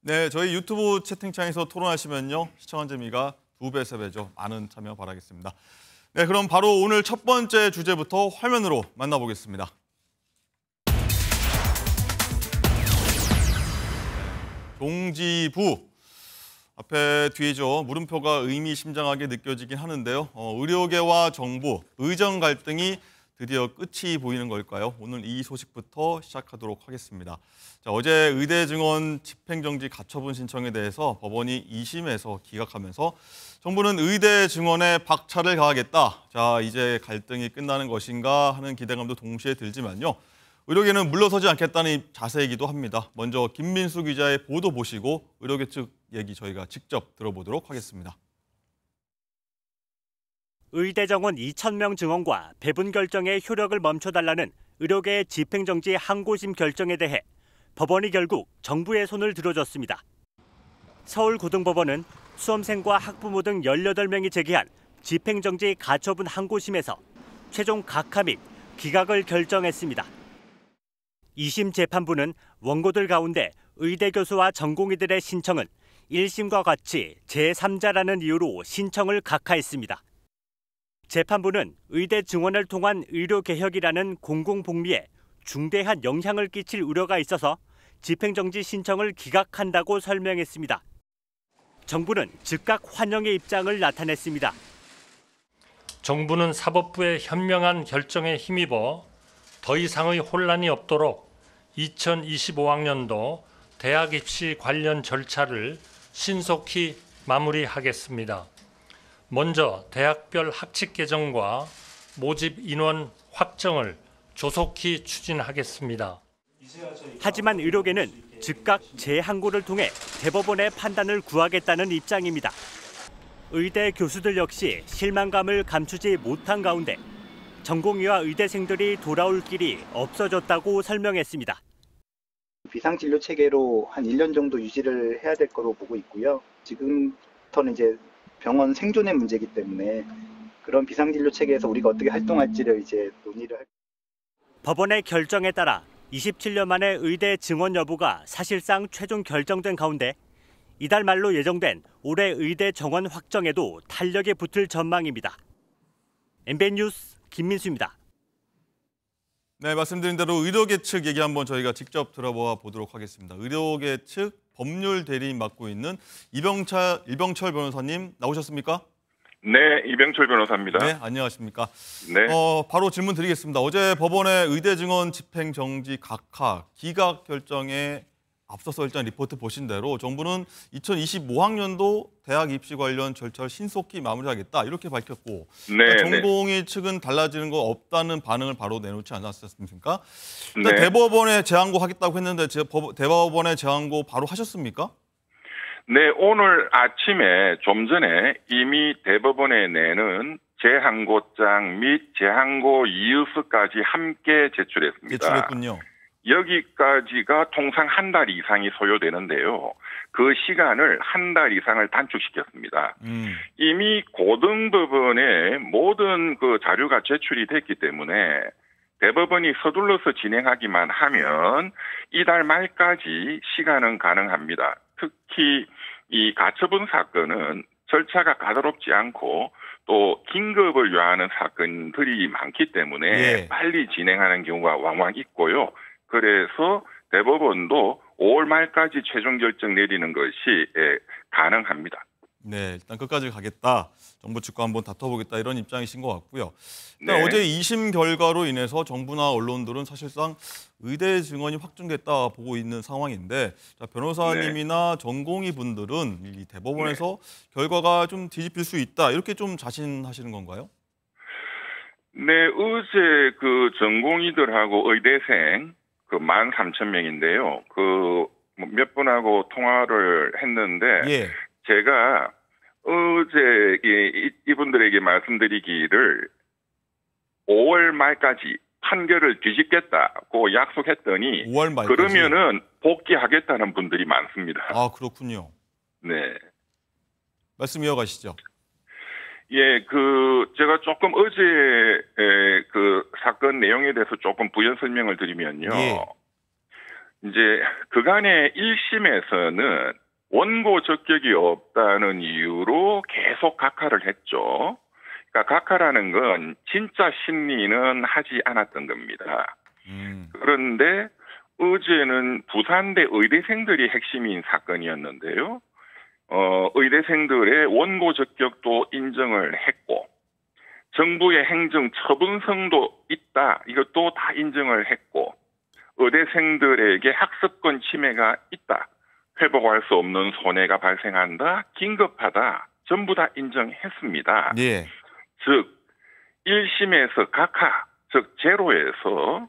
네, 저희 유튜브 채팅창에서 토론하시면요. 시청한 재미가 2배, 3배죠. 많은 참여 바라겠습니다. 네, 그럼 바로 오늘 첫 번째 주제부터 화면으로 만나보겠습니다. 종지부. 앞에 뒤죠. 물음표가 의미심장하게 느껴지긴 하는데요. 의료계와 정부, 의정 갈등이 드디어 끝이 보이는 걸까요? 오늘 이 소식부터 시작하도록 하겠습니다. 자, 어제 의대 증원 집행정지 가처분 신청에 대해서 법원이 2심에서 기각하면서 정부는 의대 증원에 박차를 가하겠다. 자, 이제 갈등이 끝나는 것인가 하는 기대감도 동시에 들지만요. 의료계는 물러서지 않겠다는 자세이기도 합니다. 먼저 김민수 기자의 보도 보시고 의료계 측 얘기 저희가 직접 들어보도록 하겠습니다. 의대 정원 2,000명 증원과 배분 결정의 효력을 멈춰달라는 의료계의 집행정지 항고심 결정에 대해 법원이 결국 정부의 손을 들어줬습니다. 서울고등법원은 수험생과 학부모 등 18명이 제기한 집행정지 가처분 항고심에서 최종 각하 및 기각을 결정했습니다. 2심 재판부는 원고들 가운데 의대 교수와 전공의들의 신청은 1심과 같이 제3자라는 이유로 신청을 각하했습니다. 재판부는 의대 증원을 통한 의료개혁이라는 공공복리에 중대한 영향을 끼칠 우려가 있어서 집행정지 신청을 기각한다고 설명했습니다. 정부는 즉각 환영의 입장을 나타냈습니다. 정부는 사법부의 현명한 결정에 힘입어 더 이상의 혼란이 없도록 2025학년도 대학 입시 관련 절차를 신속히 마무리하겠습니다. 먼저 대학별 학칙 개정과 모집 인원 확정을 조속히 추진하겠습니다. 하지만 의료계는 즉각 재항고를 통해 대법원의 판단을 구하겠다는 입장입니다. 의대 교수들 역시 실망감을 감추지 못한 가운데 전공의와 의대생들이 돌아올 길이 없어졌다고 설명했습니다. 비상진료 체계로 한 1년 정도 유지를 해야 될 거로 보고 있고요. 지금부터는 이제 병원 생존의 문제이기 때문에 그런 비상진료 체계에서 우리가 어떻게 활동할지를 이제 논의를 할. 법원의 결정에 따라 27년 만에 의대 증원 여부가 사실상 최종 결정된 가운데 이달 말로 예정된 올해 의대 정원 확정에도 탄력이 붙을 전망입니다. MBN 뉴스 김민수입니다. 네, 말씀드린 대로 의료계 측 얘기 한번 저희가 직접 들어보아 보도록 하겠습니다. 의료계 측 법률 대리인 맡고 있는 이병철 변호사님 나오셨습니까? 네, 이병철 변호사입니다. 네, 안녕하십니까? 네. 바로 질문 드리겠습니다. 어제 법원의 의대 증원 집행정지 각하 기각 결정에 앞서서 일단 리포트 보신 대로 정부는 2025학년도 대학 입시 관련 절차를 신속히 마무리하겠다 이렇게 밝혔고 네, 전공의 측은 달라지는 거 없다는 반응을 바로 내놓지 않았습니까? 네. 대법원에 재항고 하겠다고 했는데 대법원에 재항고 바로 하셨습니까? 네, 오늘 아침에 좀 전에 이미 대법원에 내는 재항고장 및 재항고 이유서까지 함께 제출했습니다. 제출했군요. 여기까지가 통상 한 달 이상이 소요되는데요. 그 시간을 한 달 이상을 단축시켰습니다. 이미 고등법원에 모든 그 자료가 제출이 됐기 때문에 대법원이 서둘러서 진행하기만 하면 이달 말까지 시간은 가능합니다. 특히 이 가처분 사건은 절차가 까다롭지 않고 또 긴급을 요하는 사건들이 많기 때문에 빨리 진행하는 경우가 왕왕 있고요. 그래서 대법원도 5월 말까지 최종 결정 내리는 것이 가능합니다. 네, 일단 끝까지 가겠다. 정부 측과 한번 다퉈보겠다 이런 입장이신 것 같고요. 네. 어제 2심 결과로 인해서 정부나 언론들은 사실상 의대 증원이 확정됐다 보고 있는 상황인데 자, 변호사님이나 전공의 분들은 이 대법원에서 결과가 좀 뒤집힐 수 있다 이렇게 좀 자신하시는 건가요? 네, 어제 그 전공의들하고 의대생 그 13,000명인데요. 그 몇 분하고 통화를 했는데 제가 어제 이분들에게 말씀드리기를 5월 말까지 판결을 뒤집겠다고 약속했더니 5월 말까지? 그러면은 복귀하겠다는 분들이 많습니다. 아, 그렇군요. 네. 말씀 이어가시죠. 예, 제가 조금 어제 그 사건 내용에 대해서 조금 부연 설명을 드리면요. 이제 그간의 1심에서는 원고 적격이 없다는 이유로 계속 각하를 했죠. 그러니까 각하라는 건 진짜 심리는 하지 않았던 겁니다. 그런데 어제는 부산대 의대생들이 핵심인 사건이었는데요. 의대생들의 원고 적격도 인정을 했고 정부의 행정 처분성도 있다. 이것도 다 인정을 했고 의대생들에게 학습권 침해가 있다. 회복할 수 없는 손해가 발생한다. 긴급하다. 전부 다 인정했습니다. 예. 즉 1심에서 각하, 즉 제로에서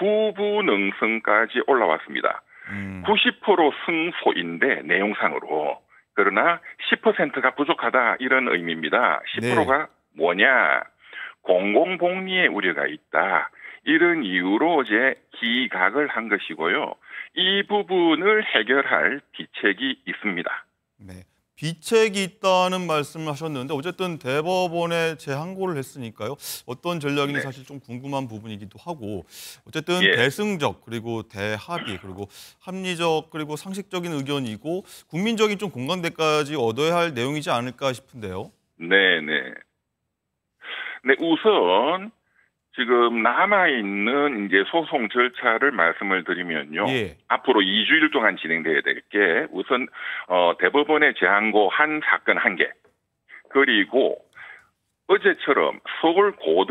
구부능성까지 올라왔습니다. 90% 승소인데 내용상으로. 그러나 10%가 부족하다 이런 의미입니다. 10%가 뭐냐? 공공복리의 우려가 있다. 이런 이유로 이제 기각을 한 것이고요. 이 부분을 해결할 비책이 있습니다. 네. 비책이 있다는 말씀을 하셨는데 어쨌든 대법원에 재항고를 했으니까요. 어떤 전략인지 사실 좀 궁금한 부분이기도 하고 어쨌든 대승적 그리고 대합의 그리고 합리적 그리고 상식적인 의견이고 국민적인 좀 공감대까지 얻어야 할 내용이지 않을까 싶은데요. 네네. 네, 우선 지금 남아있는 이제 소송 절차를 말씀을 드리면요. 앞으로 2주일 동안 진행돼야 될 게 우선 대법원에 재항고 한 사건 1개. 그리고 어제처럼 서울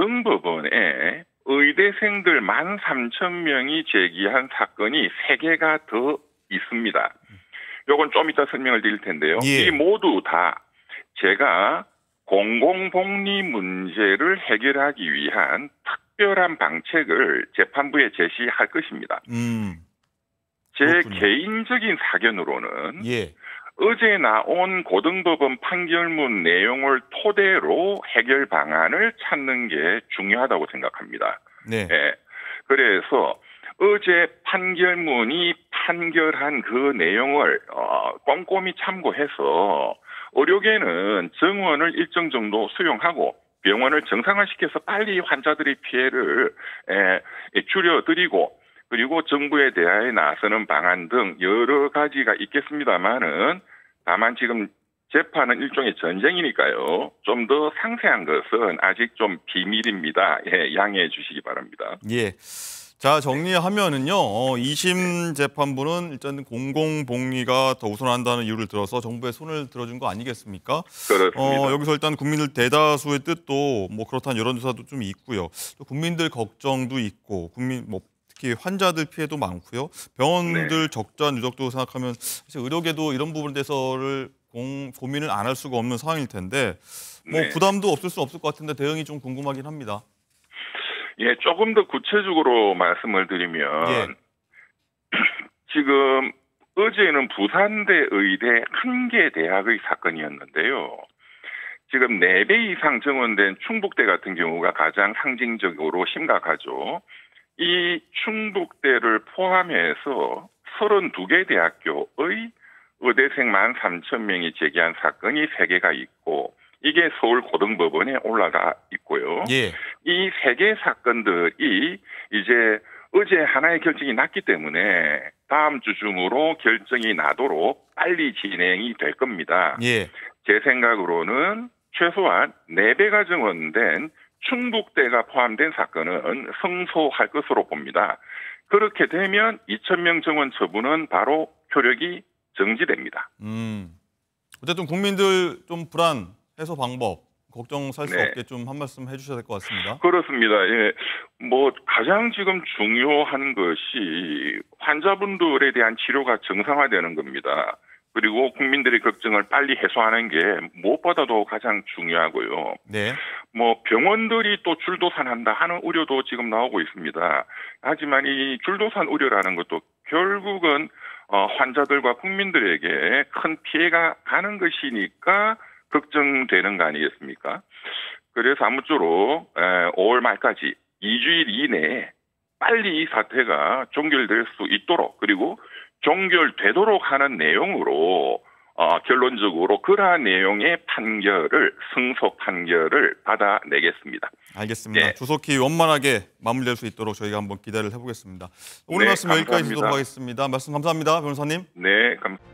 고등법원에 의대생들 13,000명이 제기한 사건이 3개가 더 있습니다. 요건 좀 이따 설명을 드릴 텐데요. 이 모두 다 제가 공공복리 문제를 해결하기 위한 특별한 방책을 재판부에 제시할 것입니다. 제 그렇군요. 개인적인 사견으로는 어제 나온 고등법원 판결문 내용을 토대로 해결 방안을 찾는 게 중요하다고 생각합니다. 네. 그래서 어제 판결문이 판결한 그 내용을 꼼꼼히 참고해서 의료계는 정원을 일정 정도 수용하고 병원을 정상화시켜서 빨리 환자들의 피해를 줄여드리고 그리고 정부에 대하여 나서는 방안 등 여러 가지가 있겠습니다만은 다만 지금 재판은 일종의 전쟁이니까요. 좀 더 상세한 것은 아직 좀 비밀입니다. 양해해 주시기 바랍니다. 자, 정리하면은요. 2심 재판부는 일단 공공복리가 더 우선한다는 이유를 들어서 정부의 손을 들어준 거 아니겠습니까? 그렇습니다. 여기서 일단 국민들 대다수의 뜻도 뭐 그렇다는 여론조사도 좀 있고요. 또 국민들 걱정도 있고 특히 환자들 피해도 많고요. 병원들 적자 누적도 생각하면 사실 의료계도 이런 부분에 대해서를 고민을 안 할 수가 없는 상황일 텐데 부담도 없을 수 없을 것 같은데 대응이 좀 궁금하긴 합니다. 조금 더 구체적으로 말씀을 드리면 지금 어제는 부산대 의대 1개 대학의 사건이었는데요. 지금 4배 이상 증원된 충북대 같은 경우가 가장 상징적으로 심각하죠. 이 충북대를 포함해서 32개 대학교의 의대생 13,000명이 제기한 사건이 3개가 있고 이게 서울 고등법원에 올라가 있고요. 이 3개 사건들이 이제 어제 하나의 결정이 났기 때문에 다음 주 중으로 결정이 나도록 빨리 진행이 될 겁니다. 제 생각으로는 최소한 4배가 증원된 충북대가 포함된 사건은 승소할 것으로 봅니다. 그렇게 되면 2,000명 증원 처분은 바로 효력이 정지됩니다. 어쨌든 국민들 좀 불안 해소 방법, 걱정 살 수 없게 좀 한 말씀 해주셔야 될 것 같습니다. 그렇습니다. 가장 지금 중요한 것이 환자분들에 대한 치료가 정상화되는 겁니다. 그리고 국민들의 걱정을 빨리 해소하는 게 무엇보다도 가장 중요하고요. 병원들이 또 줄도산한다 하는 우려도 지금 나오고 있습니다. 하지만 이 줄도산 우려라는 것도 결국은 환자들과 국민들에게 큰 피해가 가는 것이니까 걱정되는 거 아니겠습니까? 그래서 아무쪼록 5월 말까지 2주일 이내에 빨리 이 사태가 종결될 수 있도록 그리고 종결되도록 하는 내용으로 결론적으로 그러한 내용의 승소 판결을 받아내겠습니다. 알겠습니다. 네. 조속히 원만하게 마무리될 수 있도록 저희가 한번 기대를 해보겠습니다. 오늘 네, 말씀 여기까지 감사합니다. 듣도록 하겠습니다. 말씀 감사합니다, 변호사님. 네, 감사합니다.